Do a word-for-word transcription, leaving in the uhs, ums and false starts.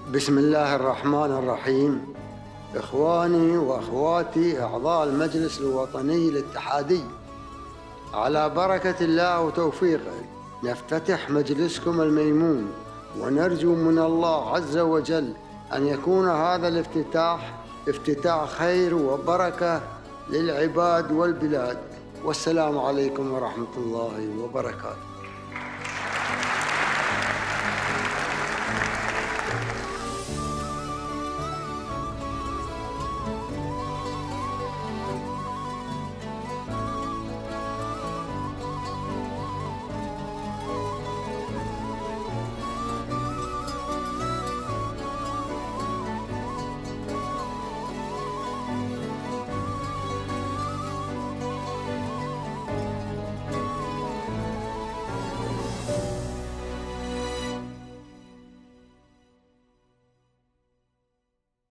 بسم الله الرحمن الرحيم. إخواني وأخواتي أعضاء المجلس الوطني الاتحادي، على بركة الله وتوفيقه نفتتح مجلسكم الميمون، ونرجو من الله عز وجل أن يكون هذا الافتتاح افتتاح خير وبركة للعباد والبلاد. والسلام عليكم ورحمة الله وبركاته.